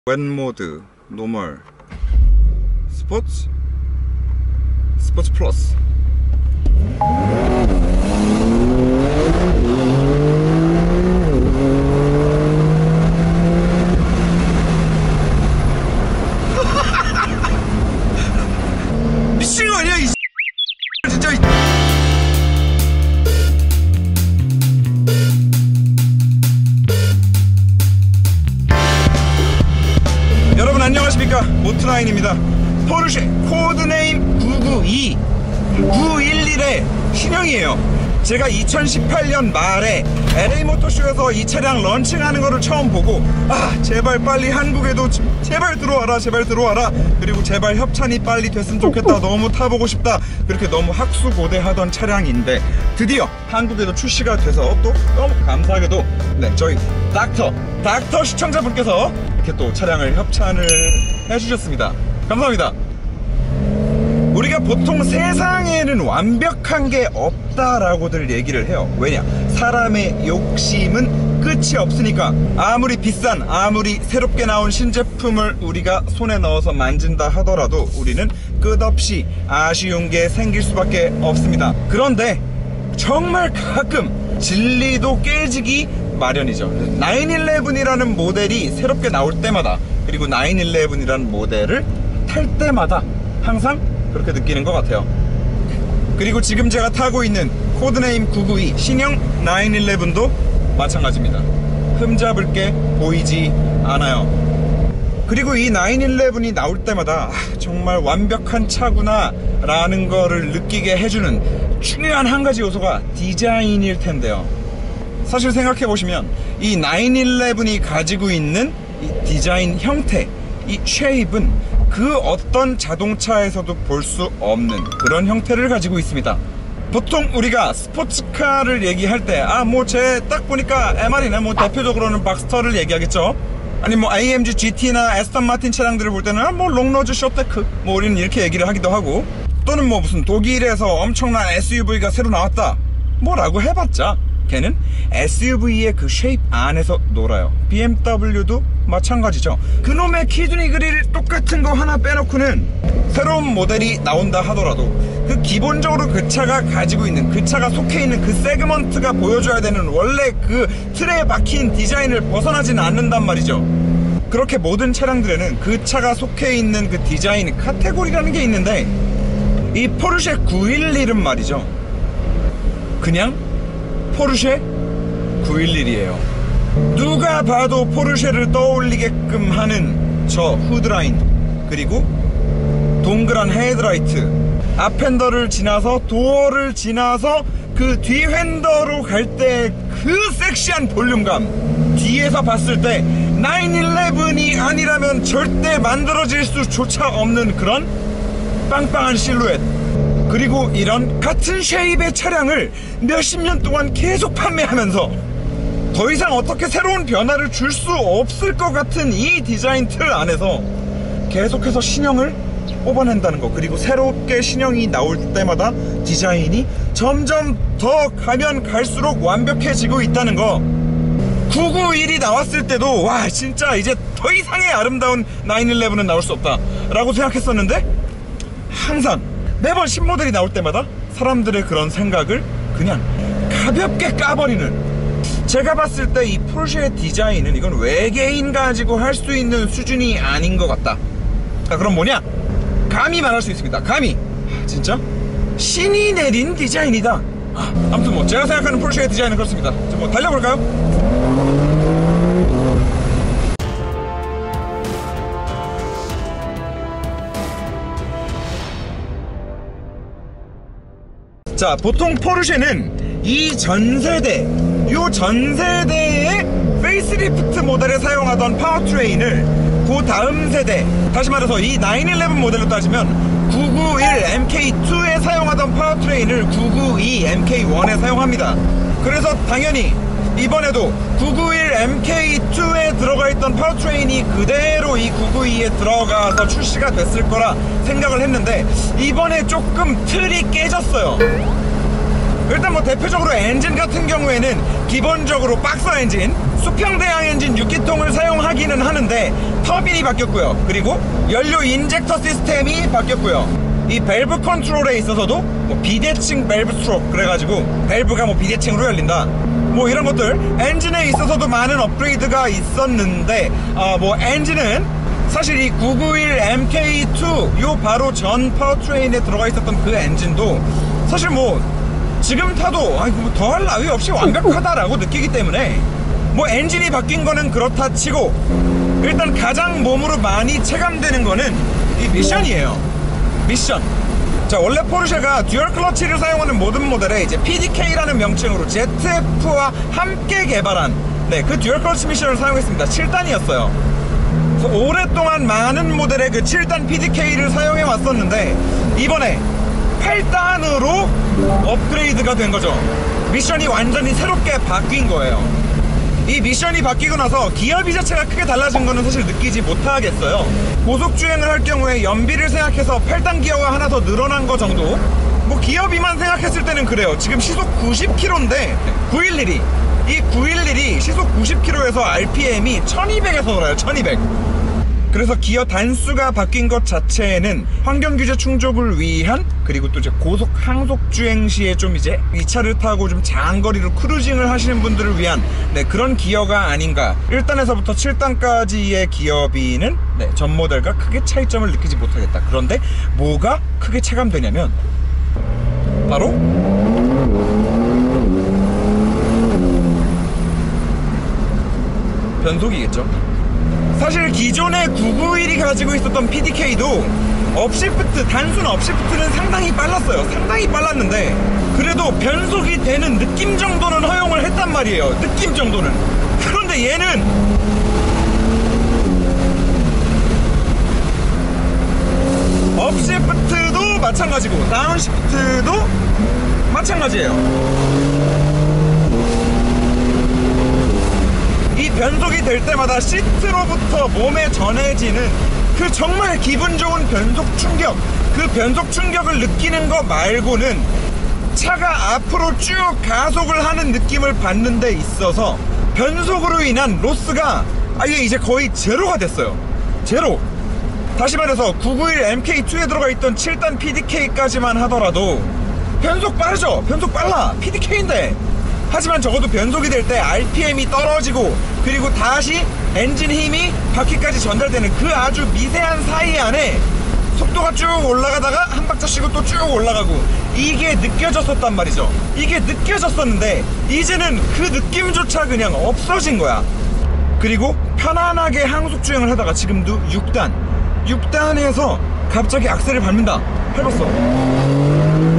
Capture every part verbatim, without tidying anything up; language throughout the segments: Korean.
웬 모드, 노멀, 스포츠, 스포츠 플러스. 미친 거 아니야 이 진짜. 여러분 안녕하십니까, 모트나인입니다. 포르쉐 코드네임 구구이 구일일의 신형이에요. 제가 이천십팔 년 말에 엘에이 모터쇼에서 이 차량 런칭하는 거를 처음 보고, 아 제발 빨리 한국에도 제발 들어와라 제발 들어와라, 그리고 제발 협찬이 빨리 됐으면 좋겠다, 너무 타보고 싶다, 그렇게 너무 학수고대하던 차량인데 드디어 한국에도 출시가 돼서 또 너무 감사하게도 네 저희 닥터 닥터 시청자분께서 이렇게 또 차량을 협찬을 해주셨습니다. 감사합니다. 우리가 보통 세상에는 완벽한 게 없다라고들 얘기를 해요. 왜냐? 사람의 욕심은 끝이 없으니까. 아무리 비싼, 아무리 새롭게 나온 신제품을 우리가 손에 넣어서 만진다 하더라도 우리는 끝없이 아쉬운 게 생길 수밖에 없습니다. 그런데 정말 가끔 진리도 깨지기 마련이죠. 나인일레븐이라는 모델이 새롭게 나올 때마다, 그리고 나인일레븐이라는 모델을 탈 때마다 항상 그렇게 느끼는 것 같아요. 그리고 지금 제가 타고 있는 코드네임 구구이 신형 나인일레븐도 마찬가지입니다. 흠잡을 게 보이지 않아요. 그리고 이 나인일레븐이 나올 때마다 아, 정말 완벽한 차구나 라는 거를 느끼게 해주는 중요한 한 가지 요소가 디자인일 텐데요. 사실 생각해보시면 이 나인일레븐이 가지고 있는 이 디자인 형태, 이 쉐입은 그 어떤 자동차에서도 볼 수 없는 그런 형태를 가지고 있습니다. 보통 우리가 스포츠카를 얘기할 때 아 뭐 쟤 딱 보니까 엠알이네, 뭐 대표적으로는 박스터를 얘기하겠죠. 아니 뭐 아이엠지 지티나 에스턴 마틴 차량들을 볼 때는 아 뭐 롱노즈 쇼테크, 뭐 우리는 이렇게 얘기를 하기도 하고, 또는 뭐 무슨 독일에서 엄청난 에스유브이가 새로 나왔다 뭐라고 해봤자 걔는 에스유브이의 그 쉐입 안에서 놀아요. 비엠더블유도 마찬가지죠. 그놈의 키드니 그릴 똑같은 거 하나 빼놓고는 새로운 모델이 나온다 하더라도 그 기본적으로 그 차가 가지고 있는, 그 차가 속해 있는 그 세그먼트가 보여줘야 되는 원래 그 틀에 박힌 디자인을 벗어나지는 않는단 말이죠. 그렇게 모든 차량들에는 그 차가 속해 있는 그 디자인 카테고리라는 게 있는데, 이 포르쉐 구일일은 말이죠, 그냥 포르쉐 구일일이에요 누가 봐도 포르쉐를 떠올리게끔 하는 저 후드라인, 그리고 동그란 헤드라이트, 앞핸더를 지나서 도어를 지나서 그 뒤핸더로 갈 때 그 섹시한 볼륨감, 뒤에서 봤을 때 나인일레븐이 아니라면 절대 만들어질 수조차 없는 그런 빵빵한 실루엣, 그리고 이런 같은 쉐입의 차량을 몇십 년 동안 계속 판매하면서 더 이상 어떻게 새로운 변화를 줄 수 없을 것 같은 이 디자인 틀 안에서 계속해서 신형을 뽑아낸다는 거, 그리고 새롭게 신형이 나올 때마다 디자인이 점점 더 가면 갈수록 완벽해지고 있다는 거. 구구일이 나왔을 때도 와 진짜 이제 더 이상의 아름다운 나인일레븐은 나올 수 없다 라고 생각했었는데, 항상 매번 신모델이 나올 때마다 사람들의 그런 생각을 그냥 가볍게 까버리는, 제가 봤을 때 이 포르쉐의 디자인은 이건 외계인 가지고 할 수 있는 수준이 아닌 것 같다. 자, 그럼 뭐냐? 감히 말할 수 있습니다. 감히 진짜 신이 내린 디자인이다. 아, 아무튼 뭐 제가 생각하는 포르쉐의 디자인은 그렇습니다. 자, 뭐 달려볼까요? 자, 보통 포르쉐는 이 전세대, 요 전세대의 페이스리프트 모델에 사용하던 파워트레인을 그 다음 세대, 다시 말해서 이 나인일레븐 모델로 따지면 구구일 엠케이투에 사용하던 파워트레인을 구구이 엠케이원에 사용합니다. 그래서 당연히 이번에도 구구일 엠케이투에 들어가 있던 파워트레인이 그대로 이 구구이에 들어가서 출시가 됐을 거라 생각을 했는데, 이번에 조금 틀이 깨졌어요. 일단 뭐 대표적으로 엔진 같은 경우에는 기본적으로 박서 엔진, 수평대항 엔진 육 기통을 사용하기는 하는데 터빈이 바뀌었고요. 그리고 연료 인젝터 시스템이 바뀌었고요. 이 밸브 컨트롤에 있어서도 뭐 비대칭 밸브 스트로크, 그래가지고 밸브가 뭐 비대칭으로 열린다, 뭐 이런 것들. 엔진에 있어서도 많은 업그레이드가 있었는데 어, 뭐 엔진은 사실 이 구구일 엠케이 투 요 바로 전 파워트레인에 들어가 있었던 그 엔진도 사실 뭐 지금 타도 아니 뭐 더할 나위 없이 완벽하다라고 느끼기 때문에 뭐 엔진이 바뀐 거는 그렇다 치고 일단 가장 몸으로 많이 체감되는 거는 이 미션이에요. 미션. 자, 원래 포르쉐가 듀얼 클러치를 사용하는 모든 모델에 이제 피디케이라는 명칭으로 제트에프와 함께 개발한 네, 그 듀얼 클러치 미션을 사용했습니다. 칠 단이었어요. 그래서 오랫동안 많은 모델의 그 칠 단 피디케이를 사용해 왔었는데 이번에 팔 단으로 업그레이드가 된 거죠. 미션이 완전히 새롭게 바뀐 거예요. 이 미션이 바뀌고 나서 기어비 자체가 크게 달라진 거는 사실 느끼지 못하겠어요. 고속주행을 할 경우에 연비를 생각해서 팔 단 기어가 하나 더 늘어난 거 정도? 뭐 기어비만 생각했을 때는 그래요. 지금 시속 구십 킬로미터인데 구백십일이 이 구백십일이 시속 구십 킬로미터에서 알피엠이 천이백에서 돌아요. 천이백. 그래서 기어 단수가 바뀐 것 자체는 환경규제 충족을 위한, 그리고 또 이제 고속 항속 주행 시에 좀 이제 이 차를 타고 좀 장거리로 크루징을 하시는 분들을 위한 네, 그런 기어가 아닌가. 일 단에서부터 칠 단까지의 기어비는 네, 전 모델과 크게 차이점을 느끼지 못하겠다. 그런데 뭐가 크게 체감되냐면 바로 변속이겠죠. 사실 기존의 구백구십일이 가지고 있었던 피디케이도 업시프트, 단순 업시프트는 상당히 빨랐어요. 상당히 빨랐는데 그래도 변속이 되는 느낌 정도는 허용을 했단 말이에요. 느낌 정도는. 그런데 얘는 업시프트도 마찬가지고 다운시프트도 마찬가지예요. 이 변속이 될 때마다 시트로부터 몸에 전해지는 그 정말 기분 좋은 변속 충격, 그 변속 충격을 느끼는 거 말고는 차가 앞으로 쭉 가속을 하는 느낌을 받는 데 있어서 변속으로 인한 로스가 아예 이제 거의 제로가 됐어요. 제로. 다시 말해서 구백구십일 엠케이 투에 들어가 있던 칠 단 피디케이까지만 하더라도 변속 빠르죠? 변속 빨라. 피디케이인데. 하지만 적어도 변속이 될 때 알피엠이 떨어지고 그리고 다시 엔진 힘이 바퀴까지 전달되는 그 아주 미세한 사이 안에 속도가 쭉 올라가다가 한 박자 쉬고 또 쭉 올라가고, 이게 느껴졌었단 말이죠. 이게 느껴졌었는데 이제는 그 느낌조차 그냥 없어진 거야. 그리고 편안하게 항속주행을 하다가 지금도 육 단 육 단에서 갑자기 악셀을 밟는다. 밟았어.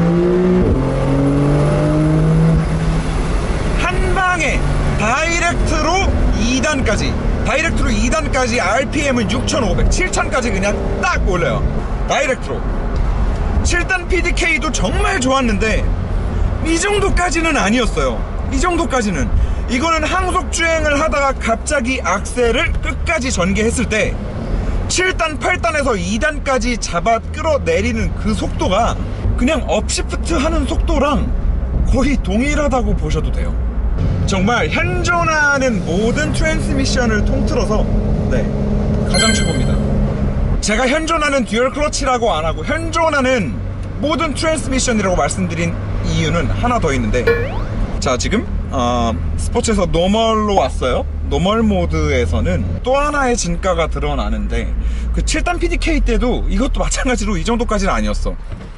다이렉트로 이 단까지 다이렉트로 이 단까지 알피엠은 육천오백, 칠천까지 그냥 딱 올려요. 다이렉트로. 칠 단 피디케이도 정말 좋았는데 이 정도까지는 아니었어요. 이 정도까지는. 이거는 항속주행을 하다가 갑자기 악셀을 끝까지 전개했을 때 칠 단, 팔 단에서 이 단까지 잡아 끌어내리는 그 속도가 그냥 업시프트 하는 속도랑 거의 동일하다고 보셔도 돼요. 정말 현존하는 모든 트랜스미션을 통틀어서 네, 가장 최고입니다. 제가 현존하는 듀얼 클러치라고 안 하고 현존하는 모든 트랜스미션이라고 말씀드린 이유는 하나 더 있는데, 자 지금 어, 스포츠에서 노멀로 왔어요. 노멀 모드에서는 또 하나의 진가가 드러나는데 그 칠 단 피디케이 때도 이것도 마찬가지로 이 정도까지는 아니었어.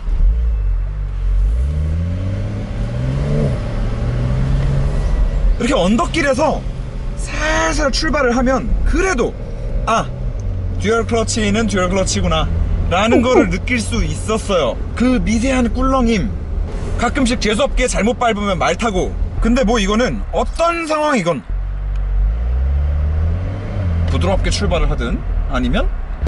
이렇게 언덕길에서 살살 출발을 하면 그래도 아, 듀얼 클러치는 듀얼 클러치구나 라는 거를 느낄 수 있었어요. 그 미세한 꿀렁임, 가끔씩 재수없게 잘못 밟으면 말 타고. 근데 뭐 이거는 어떤 상황이건 부드럽게 출발을 하든 아니면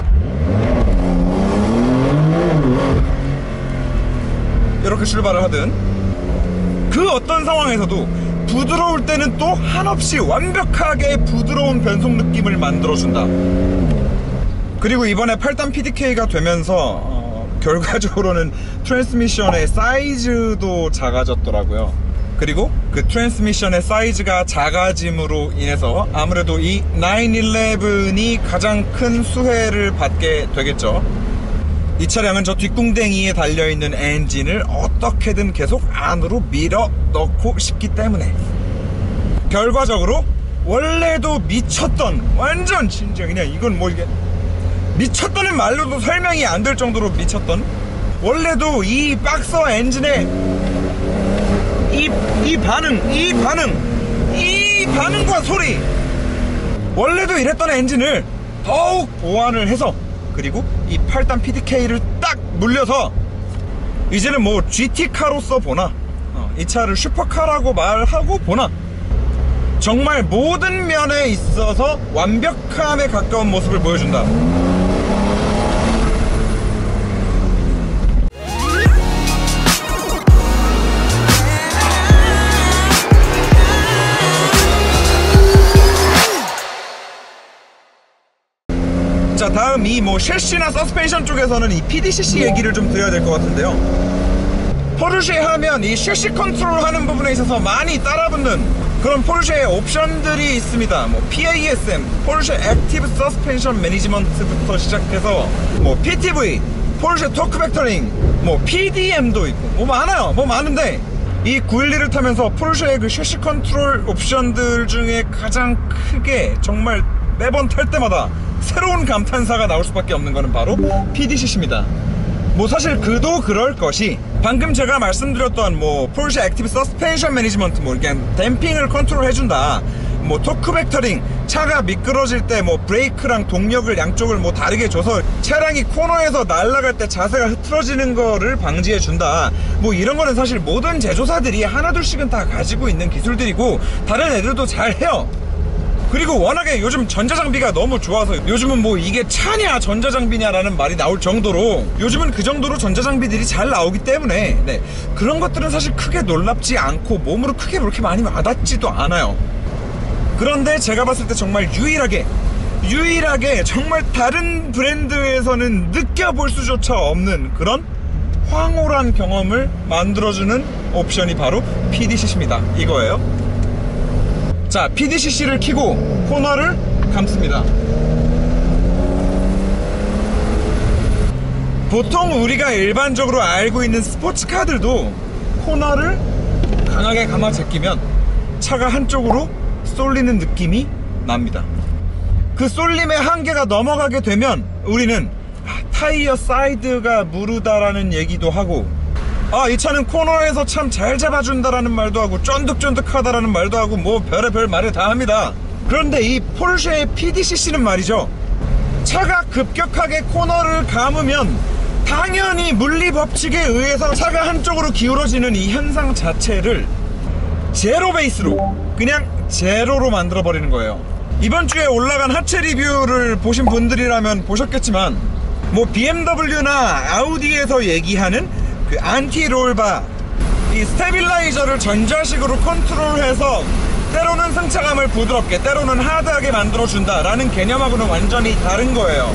이렇게 출발을 하든 그 어떤 상황에서도 부드러울 때는 또 한없이 완벽하게 부드러운 변속 느낌을 만들어준다. 그리고 이번에 팔 단 피디케이가 되면서 어, 결과적으로는 트랜스미션의 사이즈도 작아졌더라고요. 그리고 그 트랜스미션의 사이즈가 작아짐으로 인해서 아무래도 이 나인 일레븐이 가장 큰 수혜를 받게 되겠죠. 이 차량은 저 뒷궁뎅이에 달려있는 엔진을 어떻게든 계속 안으로 밀어 넣고 싶기 때문에 결과적으로 원래도 미쳤던, 완전 진짜 그냥 이건 뭐 이게 미쳤다는 말로도 설명이 안 될 정도로 미쳤던, 원래도 이 박서 엔진의 이, 이 반응, 이 반응, 이 반응과 소리, 원래도 이랬던 엔진을 더욱 보완을 해서, 그리고 이 팔 단 피디케이를 딱 물려서 이제는 뭐 지티카로서 보나, 어, 이 차를 슈퍼카라고 말하고 보나, 정말 모든 면에 있어서 완벽함에 가까운 모습을 보여준다. 자, 다음 이 뭐 셰시나 서스펜션 쪽에서는 이 피디씨씨 얘기를 좀 드려야 될 것 같은데요. 포르쉐 하면 이 셰시 컨트롤 하는 부분에 있어서 많이 따라붙는 그런 포르쉐의 옵션들이 있습니다. 뭐 피에이에스엠, 포르쉐 액티브 서스펜션 매니지먼트부터 시작해서 뭐 피티브이, 포르쉐 토크 벡터링, 뭐 피디엠도 있고 뭐 많아요. 뭐 많은데 이 구백십이를 타면서 포르쉐의 그 셰시 컨트롤 옵션들 중에 가장 크게 정말 매번 탈 때마다 새로운 감탄사가 나올 수밖에 없는 거는 바로 피디씨씨입니다. 뭐 사실 그도 그럴 것이, 방금 제가 말씀드렸던 뭐 포르쉐 액티브 서스펜션 매니지먼트, 뭐 이렇게 댐핑을 컨트롤 해준다, 뭐 토크 벡터링, 차가 미끄러질 때 뭐 브레이크랑 동력을 양쪽을 뭐 다르게 줘서 차량이 코너에서 날아갈 때 자세가 흐트러지는 거를 방지해 준다, 뭐 이런 거는 사실 모든 제조사들이 하나둘씩은 다 가지고 있는 기술들이고 다른 애들도 잘 해요. 그리고 워낙에 요즘 전자장비가 너무 좋아서 요즘은 뭐 이게 차냐 전자장비냐 라는 말이 나올 정도로, 요즘은 그 정도로 전자장비들이 잘 나오기 때문에 네, 그런 것들은 사실 크게 놀랍지 않고 몸으로 크게 그렇게 많이 와닿지도 않아요. 그런데 제가 봤을 때 정말 유일하게 유일하게 정말 다른 브랜드에서는 느껴볼 수조차 없는 그런 황홀한 경험을 만들어주는 옵션이 바로 피디씨씨입니다. 이거예요. 자, 피디씨씨를 켜고 코너를 감습니다. 보통 우리가 일반적으로 알고 있는 스포츠카들도 코너를 강하게 감아 제끼면 차가 한쪽으로 쏠리는 느낌이 납니다. 그 쏠림의 한계가 넘어가게 되면 우리는 타이어 사이드가 무르다라는 얘기도 하고, 아, 이 차는 코너에서 참 잘 잡아준다라는 말도 하고 쫀득쫀득하다라는 말도 하고 뭐 별의별 말을 다 합니다. 그런데 이 포르쉐의 피디씨씨는 말이죠, 차가 급격하게 코너를 감으면 당연히 물리 법칙에 의해서 차가 한쪽으로 기울어지는 이 현상 자체를 제로 베이스로, 그냥 제로로 만들어 버리는 거예요. 이번 주에 올라간 하체 리뷰를 보신 분들이라면 보셨겠지만, 뭐 비엠더블유나 아우디에서 얘기하는 그 안티 롤바, 이 스테빌라이저를 전자식으로 컨트롤해서 때로는 승차감을 부드럽게 때로는 하드하게 만들어준다 라는 개념하고는 완전히 다른 거예요.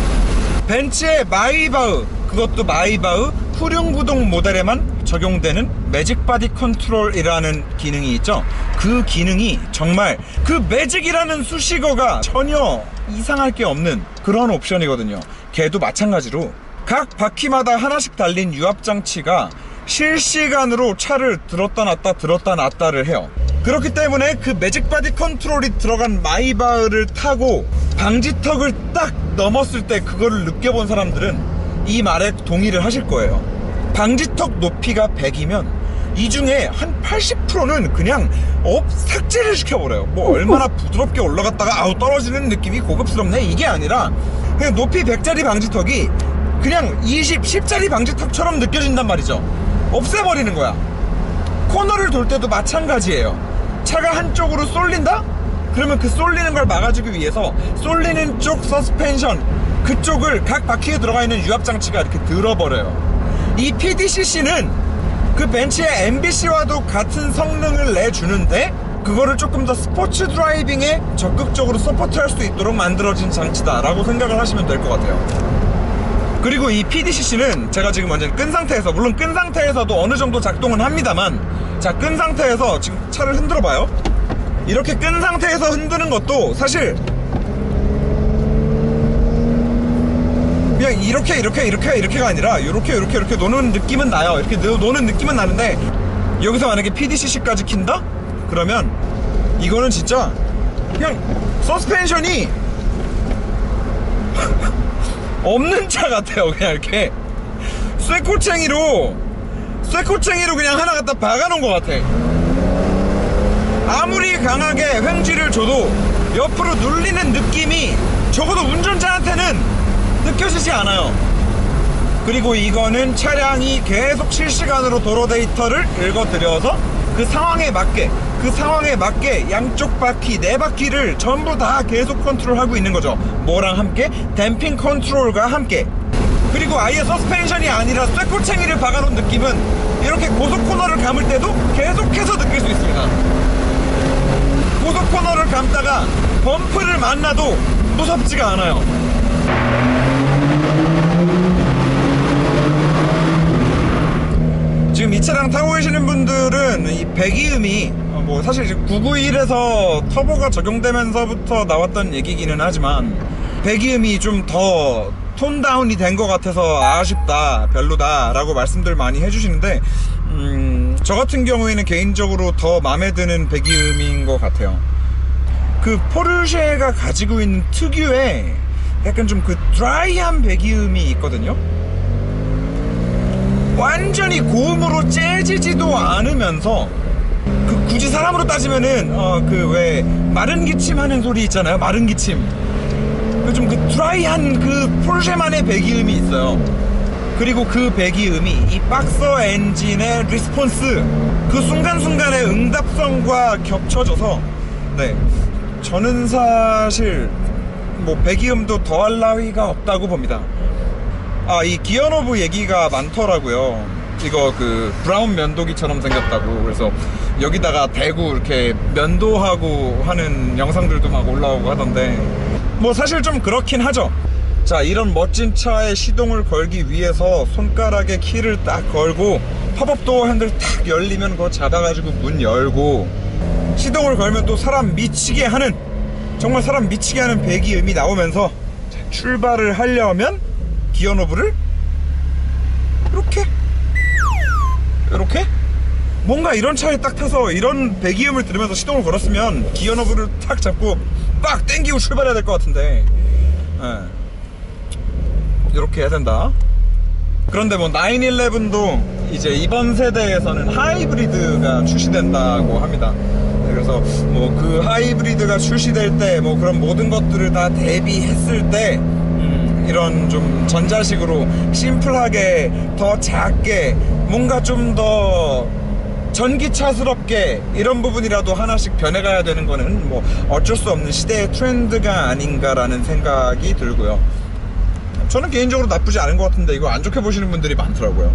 벤츠의 마이바흐, 그것도 마이바흐 후륜구동 모델에만 적용되는 매직 바디 컨트롤이라는 기능이 있죠. 그 기능이 정말 그 매직이라는 수식어가 전혀 이상할 게 없는 그런 옵션이거든요. 걔도 마찬가지로 각 바퀴마다 하나씩 달린 유압장치가 실시간으로 차를 들었다 놨다 들었다 놨다를 해요. 그렇기 때문에 그 매직 바디 컨트롤이 들어간 마이바흐를 타고 방지턱을 딱 넘었을 때 그거를 느껴본 사람들은 이 말에 동의를 하실 거예요. 방지턱 높이가 백이면 이 중에 한 팔십 퍼센트는 그냥 업 삭제를 시켜버려요. 뭐 얼마나 부드럽게 올라갔다가 아우 떨어지는 느낌이 고급스럽네 이게 아니라 그냥 높이 백짜리 방지턱이 그냥 이십, 십짜리 방지턱처럼 느껴진단 말이죠. 없애버리는 거야. 코너를 돌 때도 마찬가지예요. 차가 한쪽으로 쏠린다? 그러면 그 쏠리는 걸 막아주기 위해서 쏠리는 쪽 서스펜션, 그쪽을 각 바퀴에 들어가 있는 유압장치가 이렇게 들어버려요. 이 피디씨씨는 그 벤츠의 엠비씨와도 같은 성능을 내주는데 그거를 조금 더 스포츠 드라이빙에 적극적으로 서포트할 수 있도록 만들어진 장치다 라고 생각을 하시면 될 것 같아요. 그리고 이 피디씨씨는 제가 지금 완전 끈 상태에서, 물론 끈 상태에서도 어느 정도 작동은 합니다만, 자, 끈 상태에서 지금 차를 흔들어 봐요. 이렇게 끈 상태에서 흔드는 것도 사실 그냥 이렇게 이렇게 이렇게 이렇게가 아니라 이렇게 이렇게 이렇게 노는 느낌은 나요. 이렇게 노는 느낌은 나는데, 여기서 만약에 피디씨씨까지 킨다? 그러면 이거는 진짜 그냥 서스펜션이 없는 차 같아요. 그냥 이렇게 쇠꼬챙이로 쇠꼬챙이로 그냥 하나 갖다 박아놓은 것 같아. 아무리 강하게 횡지를 줘도 옆으로 눌리는 느낌이 적어도 운전자한테는 느껴지지 않아요. 그리고 이거는 차량이 계속 실시간으로 도로 데이터를 읽어드려서 그 상황에 맞게 그 상황에 맞게 양쪽 바퀴, 네 바퀴를 전부 다 계속 컨트롤하고 있는 거죠. 뭐랑 함께? 댐핑 컨트롤과 함께. 그리고 아예 서스펜션이 아니라 쇠꼬챙이를 박아놓은 느낌은 이렇게 고속 코너를 감을 때도 계속해서 느낄 수 있습니다. 고속 코너를 감다가 범프를 만나도 무섭지가 않아요. 지금 이 차량 타고 계시는 분들은 이 배기음이 뭐 사실 지금 구구일에서 터보가 적용되면서부터 나왔던 얘기기는 하지만, 배기음이 좀 더 톤다운이 된 것 같아서 아쉽다, 별로다 라고 말씀들 많이 해주시는데, 음, 저 같은 경우에는 개인적으로 더 마음에 드는 배기음인 것 같아요. 그 포르쉐가 가지고 있는 특유의 약간 좀 그 드라이한 배기음이 있거든요. 완전히 고음으로 재지지도 않으면서, 그 굳이 사람으로 따지면은 어 그 왜 마른 기침 하는 소리 있잖아요. 마른 기침. 그 좀 그 드라이한 그 포르쉐만의 배기음이 있어요. 그리고 그 배기음이 이 박서 엔진의 리스폰스, 그 순간순간의 응답성과 겹쳐져서, 네, 저는 사실 뭐 배기음도 더할 나위가 없다고 봅니다. 아, 이 기어노브 얘기가 많더라고요. 이거 그 브라운 면도기처럼 생겼다고. 그래서 여기다가 대고 이렇게 면도하고 하는 영상들도 막 올라오고 하던데, 뭐 사실 좀 그렇긴 하죠. 자, 이런 멋진 차에 시동을 걸기 위해서 손가락에 키를 딱 걸고 팝업 도어 핸들 탁 열리면 그거 잡아가지고 문 열고 시동을 걸면 또 사람 미치게 하는, 정말 사람 미치게 하는 배기음이 나오면서 출발을 하려면 기어노브를 이렇게 이렇게 뭔가 이런 차에 딱 타서 이런 배기음을 들으면서 시동을 걸었으면 기어노브를 탁 잡고 빡 땡기고 출발해야 될 것 같은데, 네, 이렇게 해야 된다. 그런데 뭐 나인일레븐도 이제 이번 세대에서는 하이브리드가 출시된다고 합니다. 그래서 뭐 그 하이브리드가 출시될 때 뭐 그런 모든 것들을 다 대비했을 때 음, 이런 좀 전자식으로 심플하게 더 작게 뭔가 좀 더 전기차스럽게 이런 부분이라도 하나씩 변해가야 되는 거는 뭐 어쩔 수 없는 시대의 트렌드가 아닌가라는 생각이 들고요. 저는 개인적으로 나쁘지 않은 것 같은데 이거 안 좋게 보시는 분들이 많더라고요.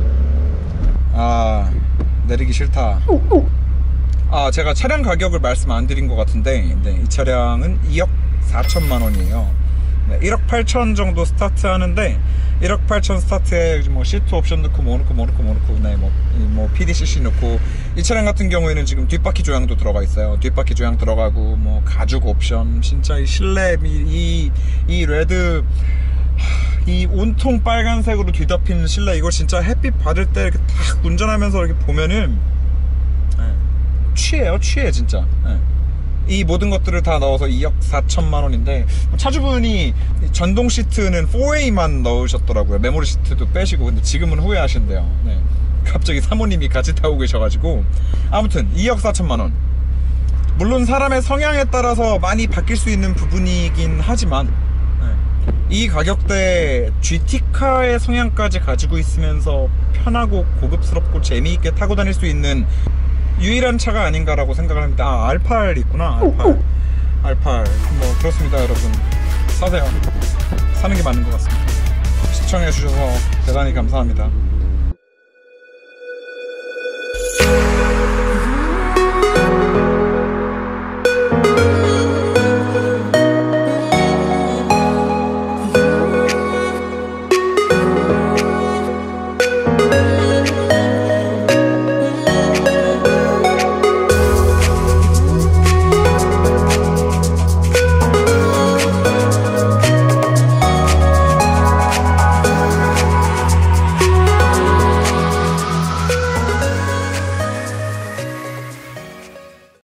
아, 내리기 싫다. 아, 제가 차량 가격을 말씀 안 드린 것 같은데, 네, 이 차량은 이억 사천만 원이에요. 네, 일억 팔천 정도 스타트 하는데, 일억 팔천 스타트에 뭐 시트 옵션 넣고 뭐 넣고 뭐 넣고 뭐 넣고, 네, 뭐, 뭐 피디씨씨 넣고, 이 차량 같은 경우에는 지금 뒷바퀴 조향도 들어가 있어요. 뒷바퀴 조향 들어가고, 뭐 가죽 옵션, 진짜 이 실내, 이, 이 레드, 이 온통 빨간색으로 뒤덮인 실내, 이거 진짜 햇빛 받을 때 이렇게 딱 운전하면서 이렇게 보면은, 네, 취해요, 취해 진짜. 네. 이 모든 것들을 다 넣어서 이억 사천만 원인데, 차주분이 전동 시트는 포웨이만 넣으셨더라고요. 메모리 시트도 빼시고. 근데 지금은 후회하신대요. 네. 갑자기 사모님이 같이 타고 계셔가지고. 아무튼 이억 사천만 원. 물론 사람의 성향에 따라서 많이 바뀔 수 있는 부분이긴 하지만, 네, 이 가격대에 지티카의 성향까지 가지고 있으면서 편하고 고급스럽고 재미있게 타고 다닐 수 있는 유일한 차가 아닌가라고 생각을 합니다. 아, 알팔 있구나. 알팔. 알팔. 뭐 그렇습니다, 여러분. 사세요. 사는 게 맞는 것 같습니다. 시청해 주셔서 대단히 감사합니다.